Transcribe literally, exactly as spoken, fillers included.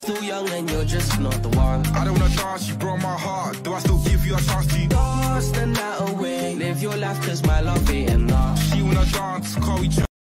Still young and you're just not the one. I don't wanna dance, you broke my heart. Do I still give you a chance to Dance the night away, live your life cause my love ain't enough. She wanna dance, call each other.